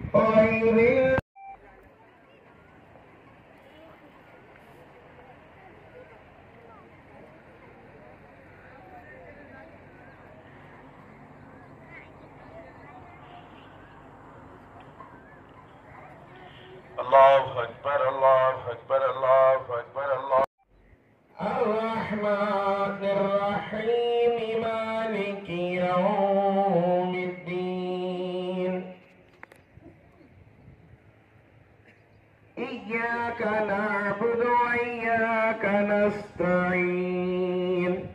غير الله أكبر الله أكبر الله أكبر الله. الرحمن الرحيم مالك يوم الدين إياك نعبد وإياك نستعين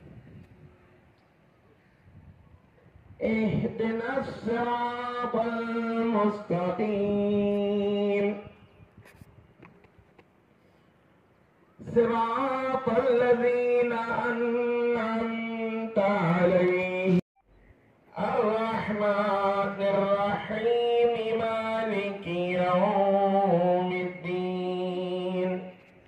اهدنا الصراط المستقيم صراط الذين أنعمت عليهم الرحمن الرحيم مالك يوم الدين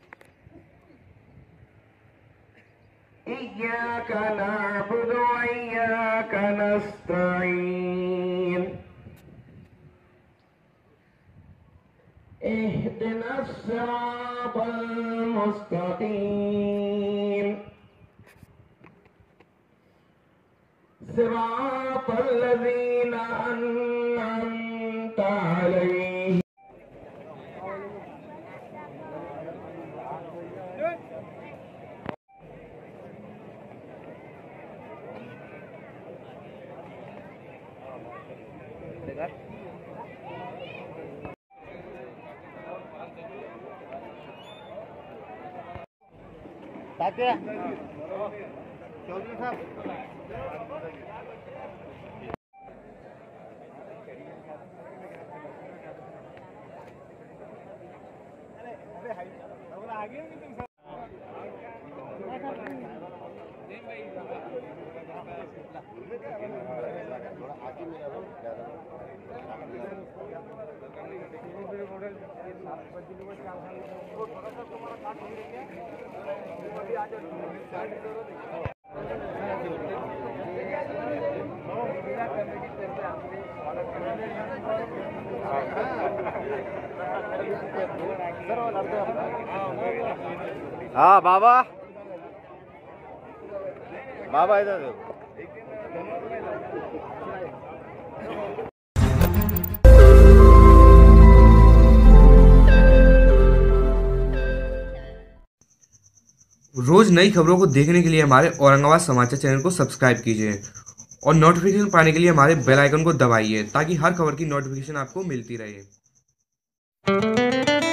إياك نعبد وإياك نستعين اهدنا الصراط المستقيم صراط الذين أنعمت عليهم. चौधरी साहब हाँ बाबा बाबा इधर रोज नई खबरों को देखने के लिए हमारे औरंगाबाद समाचार चैनल को सब्सक्राइब कीजिए और नोटिफिकेशन पाने के लिए हमारे बेल आइकन को दबाइए ताकि हर खबर की नोटिफिकेशन आपको मिलती रहे।